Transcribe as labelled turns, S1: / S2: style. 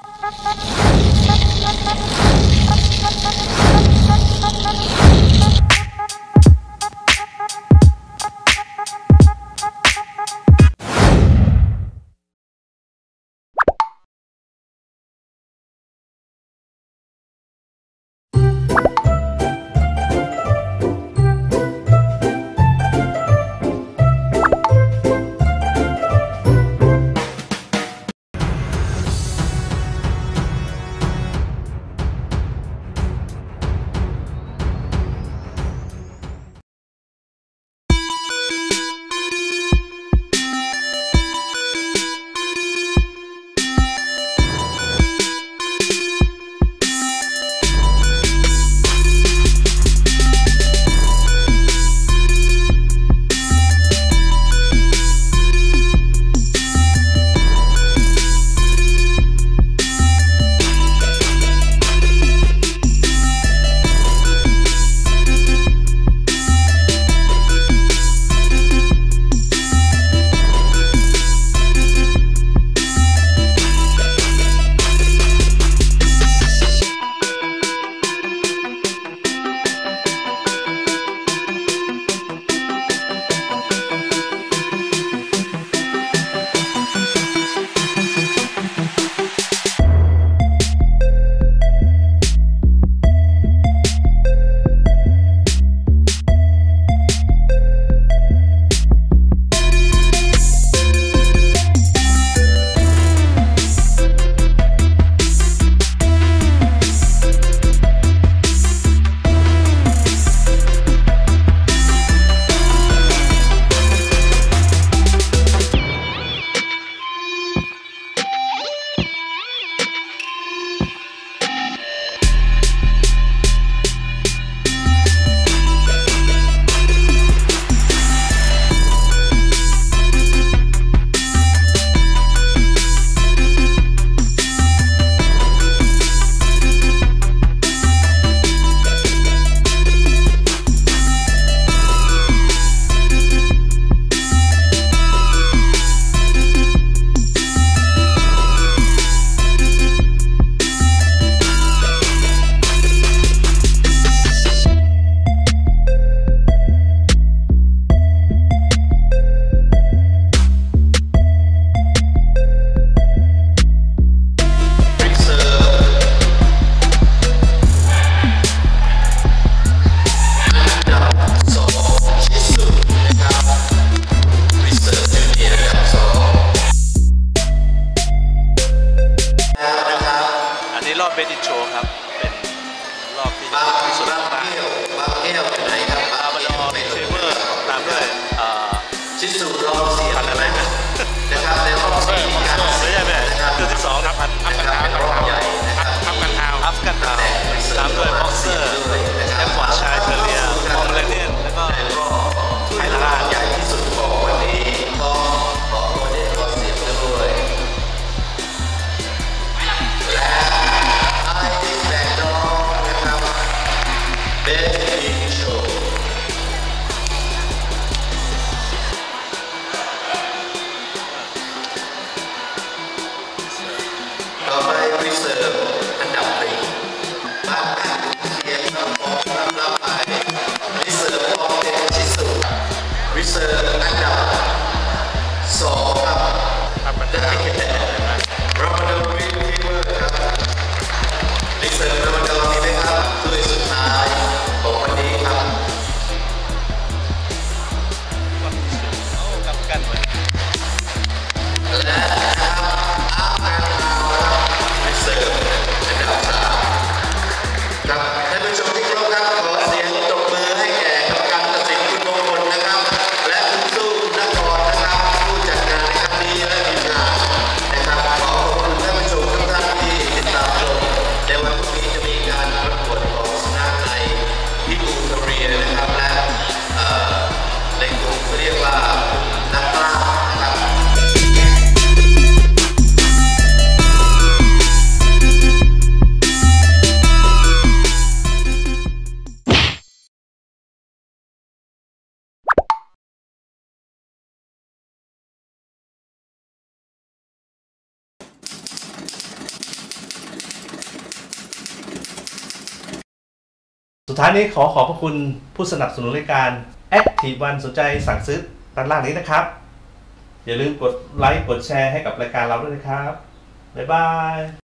S1: เบดิโชครับเป็นรอบที่สุดมากบางแก้วอยู่ไหนครับบาบาดอร์เชเวอร์ตามด้วยชิสุรอเสียอะไรนะนะครับในรอบ4การไม่ใช่ไหมคือ12ครับอัฟกันทาวตามด้วยบ็อกเซอร์แอฟฟอร์ดชายเทเลียมองเลเนียนแล้วก็ไทยลาใหญ่ที่สุดของวันนี้ก็ขอวันนี้ก็เสียด้วยและไอแบงค์ดองนะครับเบสอินโชต่อไปรีเซิร์ฟอันดับ1บ้านข้างเสียงน้ำฟองน้ำลายรีเซิร์ฟฟองเป็นชิสุรีเซิร์ฟอันดับ2ครับได้แก่รามาดอนวินทีเวอร์ครับรีเซิร์ฟรามาดอนนี่นะครับตัวสุดท้ายของวันนี้ครับกับกันและนะครับอาร์แมนรีเซิร์ฟ
S2: สุดท้ายนี้ขอขอบพระคุณผู้สนับสนุนรายการ Active One สนใจสั่งซื้อด้านล่างนี้นะครับอย่าลืมกดไลค์กดแชร์ให้กับรายการเราด้วยนะครับบ๊ายบาย